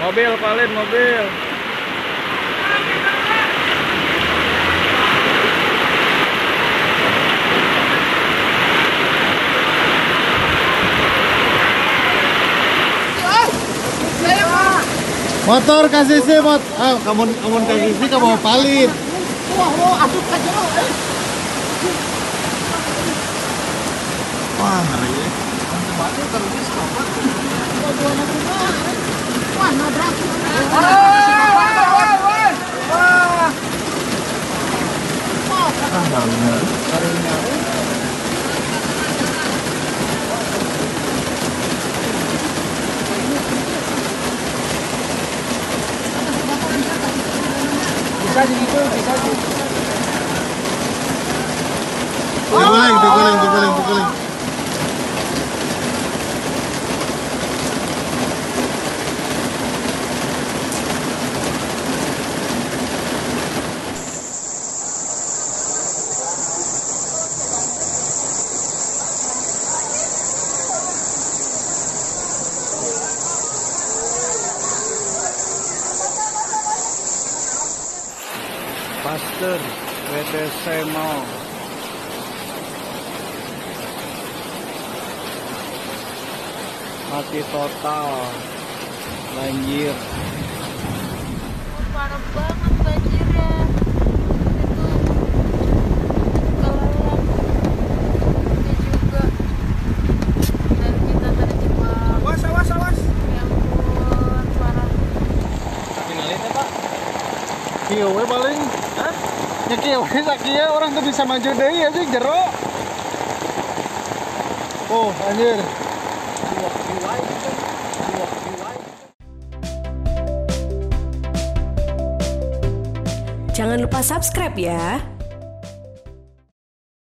Mobil, Valin, mobil. Motor kasih sih mot, kamu kasih sih kamu palit. Wah, asup aja lo. Wah, ngeri ya. Wah, nabrak. Bisa gitu, bisa gitu. Diguling. Pasteur WTC Mall. Mati total, banjir. Parah banget banjirnya. Itu kelelep. Ini juga. Dan kita terjebak. Awas. Ya ampun, parah. Finalnya Pak. Kieu we paling. Hah? Ya kieu we sakieu orang tuh bisa maju deui aja jero. Oh, anjir. Jangan lupa subscribe ya.